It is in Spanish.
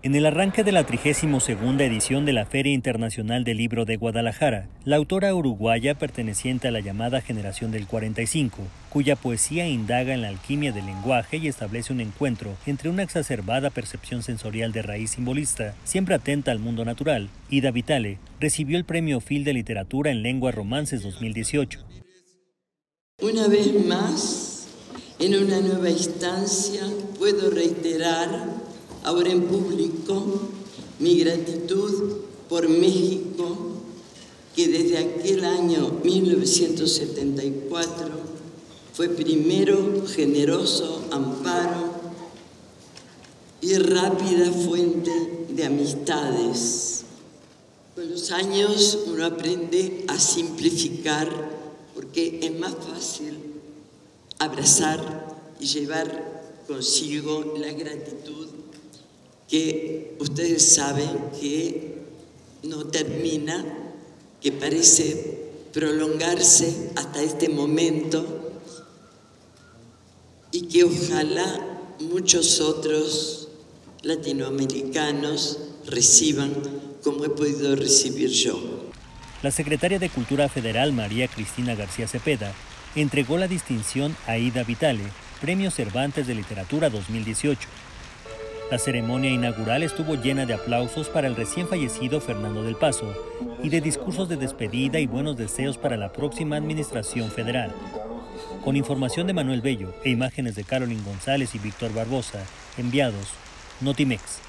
En el arranque de la 32ª edición de la Feria Internacional del Libro de Guadalajara, la autora uruguaya perteneciente a la llamada Generación del 45, cuya poesía indaga en la alquimia del lenguaje y establece un encuentro entre una exacerbada percepción sensorial de raíz simbolista, siempre atenta al mundo natural, Ida Vitale, recibió el Premio Phil de Literatura en Lengua Romances 2018. Una vez más, en una nueva instancia, puedo reiterar ahora en público mi gratitud por México, que desde aquel año 1974 fue primero generoso amparo y rápida fuente de amistades. Con los años uno aprende a simplificar porque es más fácil abrazar y llevar consigo la gratitud que ustedes saben que no termina, que parece prolongarse hasta este momento y que ojalá muchos otros latinoamericanos reciban como he podido recibir yo. La secretaria de Cultura Federal, María Cristina García Cepeda, entregó la distinción a Ida Vitale, Premio Cervantes de Literatura 2018. La ceremonia inaugural estuvo llena de aplausos para el recién fallecido Fernando del Paso y de discursos de despedida y buenos deseos para la próxima administración federal. Con información de Manuel Bello e imágenes de Carolyn González y Víctor Barbosa, enviados, Notimex.